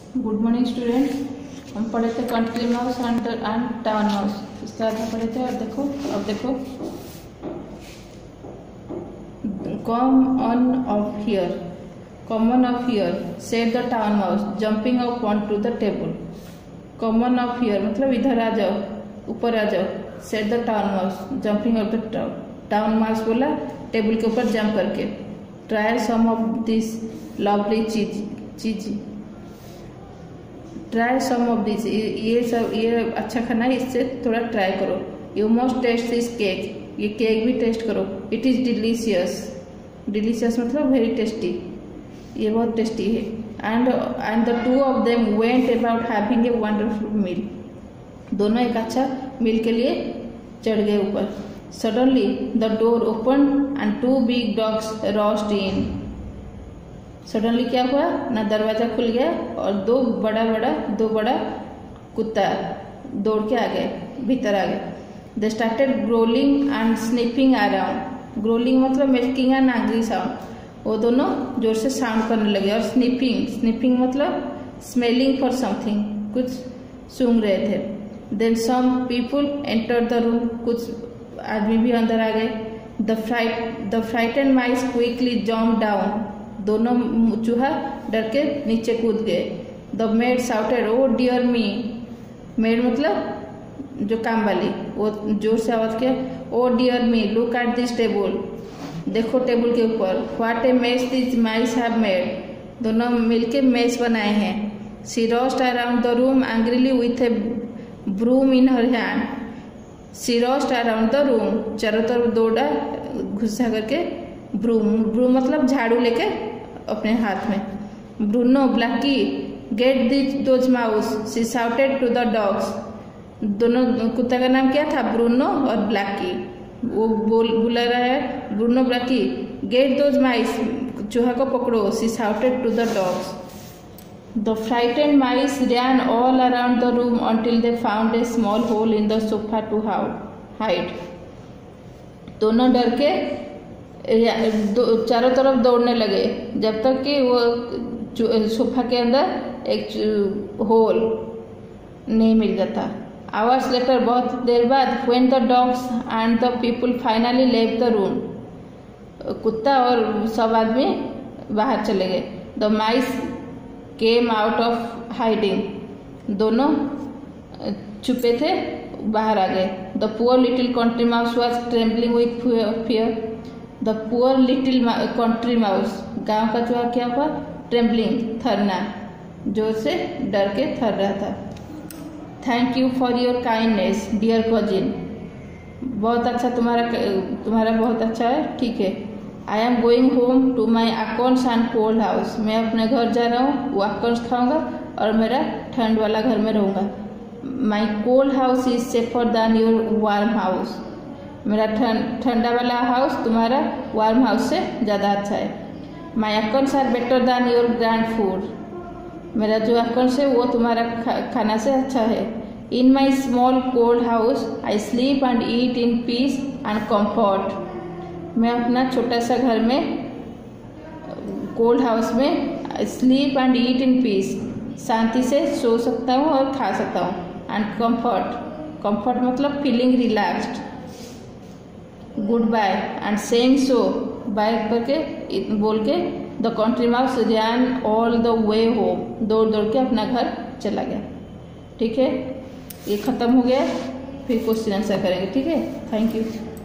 Good morning student. हम पढ़े थे country mouse and town mouse, इसके बाद में पढ़े थे। अब देखो come on off here said the town mouse jumping up on to the table. Come on off here मतलब इधर आ जाओ, ऊपर आ जाओ। Said the town mouse jumping up the town mouse बोला टेबल के ऊपर जंप करके। Try some of this lovely cheese try some of this, ये अच्छा खाना है, इससे थोड़ा ट्राई करो। You must taste this cake, ये केक भी टेस्ट करो। इट इज डिलीशियस, डिलीशियस मतलब वेरी टेस्टी, ये बहुत टेस्टी है। And the two of them went about having a wonderful meal, दोनों एक अच्छा मील के लिए चढ़ गए ऊपर। Suddenly the door open and two big dogs rushed in. Suddenly क्या हुआ ना, दरवाजा खुल गया और दो बड़ा कुत्ता दौड़ के आ गए, भीतर आ गए। They started growling and sniffing around. Growling मतलब मेकिंग एन एंग्री साउंड, वो दोनों जोर से साउंड करने लगे। और स्निफिंग मतलब स्मेलिंग फॉर समथिंग, कुछ सूंघ रहे थे। Then some people enter the room, कुछ आदमी भी अंदर आ गए। The frightened mice quickly jump down, दोनों चूहा डर के नीचे कूद गए। The maid shouted oh dear me, maid मतलब जो काम वाली, वो जोर से आवाज किया oh dear me look at this table, देखो टेबल के ऊपर। What a mess this mice have made, दोनों मिलके मेस बनाए हैं। She rushed around the room angrily with a broom in her hand. She rushed around the room, चारों तरफ दौड़ा घुसा करके। ब्रूम मतलब झाड़ू लेके अपने हाथ में। Bruno Blackie get those mouse, she shouted to the dogs, दोनों कुत्ता का नाम क्या था, ब्रूनो और ब्लैकी। वो बुला रहा है Bruno Blackie get those mice, चूहा को पकड़ो। She shouted to the dogs. The frightened mice ran all around the room until they found a small hole in the sofa to hide। दोनों डर के चारों तरफ दौड़ने लगे जब तक कि वो सोफा के अंदर एक होल नहीं मिल जाता। आवर्स लेटर, बहुत देर बाद, when the dogs and the people finally left the room, कुत्ता और सब आदमी बाहर चले गए। The mice came out of hiding, दोनों छुपे थे बाहर आ गए। The poor little country mouse was trembling with fear. The poor little country mouse, गांव का चूहा क्या हुआ, ट्रेम्बलिंग थरना, जोर से डर के थर रहा था। Thank you for your kindness dear cousin, बहुत अच्छा, तुम्हारा बहुत अच्छा है, ठीक है। I am going home to my accounts and cold house, मैं अपने घर जा रहा हूँ, वो अकाउंट्स खाऊंगा और मेरा ठंड वाला घर में रहूँगा। My cold house is safer than your warm house, मेरा ठंडा वाला हाउस तुम्हारा वार्म हाउस से ज़्यादा अच्छा है। My accounts are better than your grand food, मेरा जो अकाउंट्स है वो तुम्हारा खाना से अच्छा है। In my small cold house I sleep and eat in peace and comfort, मैं अपना छोटा सा घर में कोल्ड हाउस में sleep and eat in peace, शांति से सो सकता हूँ और खा सकता हूँ। एंड कम्फर्ट मतलब feeling relaxed. Goodbye and saying so, bye करके बोल के the country mouse ran all the way home, दौड़ के अपना घर चला गया। ठीक है, ये खत्म हो गया, फिर क्वेश्चन आंसर करेंगे। ठीक है, थैंक यू।